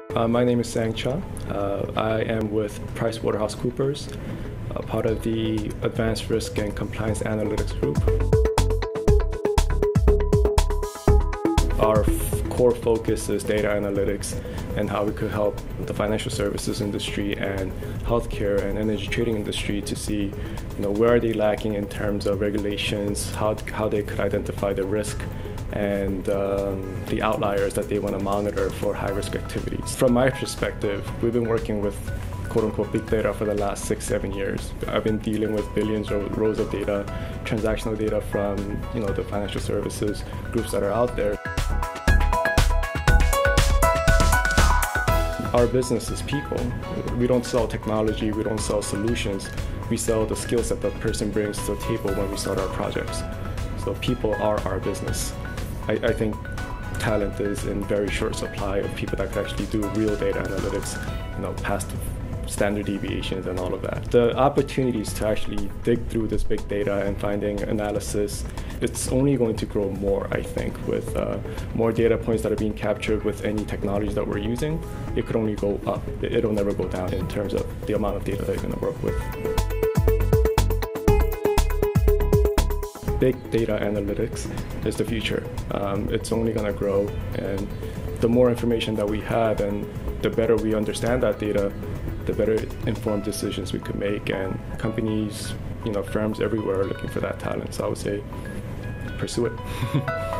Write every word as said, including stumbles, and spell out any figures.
Uh, my name is Chung. Uh, I am with PricewaterhouseCoopers, uh, part of the Advanced Risk and Compliance Analytics Group. Our core focus is data analytics and how we could help the financial services industry and healthcare and energy trading industry to see, you know, where are they lacking in terms of regulations, how, how they could identify the risk and um, the outliers that they want to monitor for high-risk activities. From my perspective, we've been working with quote-unquote big data for the last six, seven years. I've been dealing with billions of rows of data, transactional data from you know the financial services groups that are out there. Our business is people. We don't sell technology, we don't sell solutions. We sell the skill set that person brings to the table when we start our projects. So people are our business. I, I think talent is in very short supply of people that can actually do real data analytics, you know, past standard deviations and all of that. The opportunities to actually dig through this big data and finding analysis, it's only going to grow more, I think, with uh, more data points that are being captured with any technology that we're using. It could only go up. It'll never go down in terms of the amount of data that you're going to work with. Big data analytics is the future. Um, it's only going to grow, and the more information that we have and the better we understand that data, the better informed decisions we could make. And companies, you know, firms everywhere are looking for that talent. So I would say, pursue it.